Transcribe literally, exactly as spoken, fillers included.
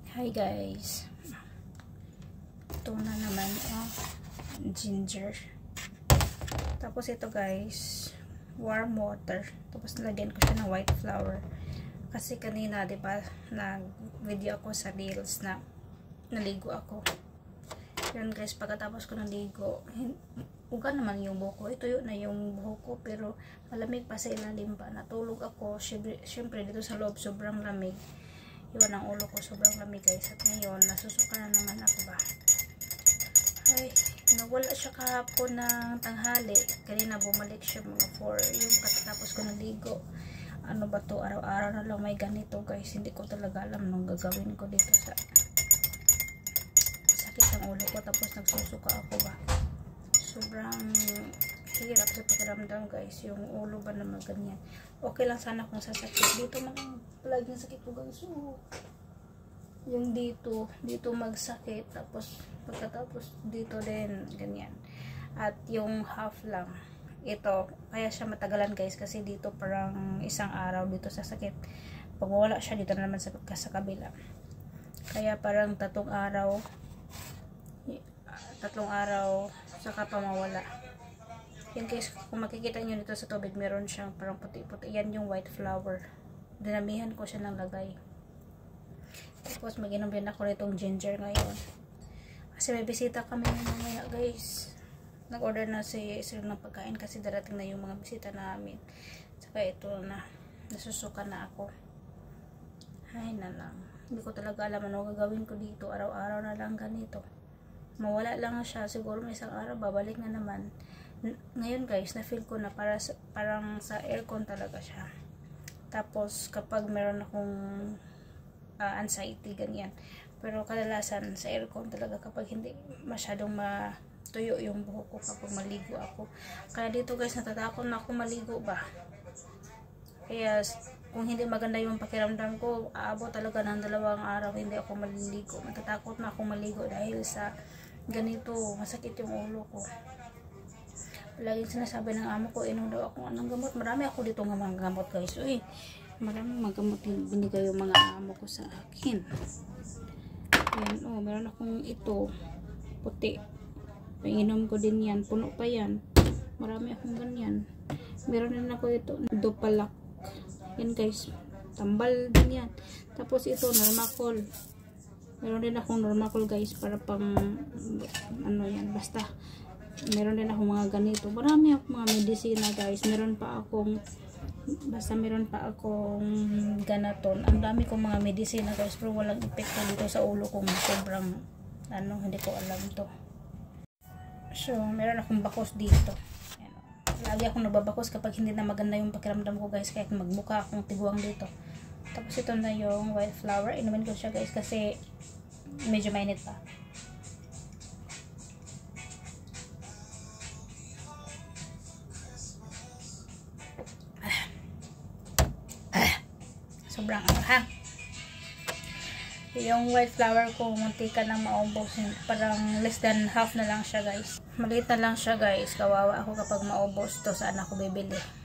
Hi guys, ito na naman oh, ginger. Tapos ito guys, warm water. Tapos nalagyan ko siya ng white flour. Kasi kanina, di ba, nag-video ako sa reels na naligo ako. Yun guys, pagkatapos ko naligo, uga naman yung buhok ko. Ituyo na yung buhok ko, pero malamig pa sa ilalim pa. Natulog ako. Siyempre, dito sa loob, sobrang lamig. Yun ang ulo ko, sobrang lamig guys. At ngayon, nasusuka na naman ako ba. Ay, nawala siya kahapon ng tanghali. Kanina bumalik siya mga four. Yung katapos ko naligo. Ano ba to? Araw-araw na lang may ganito guys. Hindi ko talaga alam nung gagawin ko dito sa sakit ang ulo ko. Tapos nagsusuka ako ba. Sobrang hirap sa pakiramdam guys. Yung ulo ba naman ganyan. Okay lang sana kung sasakit. Dito man laging sakit ko guys. So, yung dito, dito magsakit. Tapos pagkatapos dito din ganyan. At yung half lang. Ito, kaya siya matagalan guys. Kasi dito parang isang araw dito sasakit. Pag wala siya dito na naman sa, sa kabila. Kaya parang tatlong araw tatlong araw saka pa mawala. Yan guys, kung makikita nyo dito sa tubig, meron siyang parang puti-puti. Yan yung white flour. Dinamihan ko siya ng lagay. Tapos mag-inom din ako nitong ginger ngayon. Kasi may bisita kami mamaya guys. Nag-order na si sila ng pagkain kasi darating na yung mga bisita namin. Saka ito na, nasusuka na ako. Ay na lang. Hindi ko talaga alam ano gagawin ko dito. Araw-araw na lang ganito. Mawala lang siya. Siguro may isang araw, babalik na naman. Ngayon guys, na-feel ko na para sa, parang sa aircon talaga siya. Tapos kapag meron akong uh, anxiety, ganyan. Pero kadalasan sa aircon talaga kapag hindi masyadong matuyo yung buhok ko kapag maligo ako. Kaya dito guys, natatakot na ako maligo ba. Kaya kung hindi maganda yung pakiramdam ko, aabot talaga ng dalawang araw hindi ako maliligo. Natatakot na ako maligo dahil sa ganito, masakit yung ulo ko. Laging sinasabi ng amo ko, inom daw ako ng gamot. Marami ako dito ng mga gamot guys. Uy, maraming mga gamot yung binigay yung mga amo ko sa akin. Ayan, oh, meron akong ito, puti. Painom ko din yan, puno pa yan. Marami akong ganyan. Meron din ako ito, Dopalak. Yan guys, tambal din yan. Tapos ito, Normacol. Meron din akong Normacol guys, para pang, ano yan, basta. Meron din akong mga ganito. Marami akong mga medisina guys. Meron pa akong, basta meron pa akong ganaton. Ang dami kong mga medisina guys, pero walang epekto dito sa ulo kong sobrang, ano, hindi ko alam to. So, meron akong bakos dito. Ayan. Lagi akong nababakos kapag hindi na maganda yung pakiramdam ko guys, kaya magmukha akong tiguang dito. Tapos ito na yung white flour. Inumin ko siya guys kasi medyo mainit pa. Sobrang anghang. Yung white flour ko, munti ka nang maubos. Parang less than half na lang siya guys. Maliit na lang siya guys. Kawawa ako kapag maubos to. Saan ako bibili?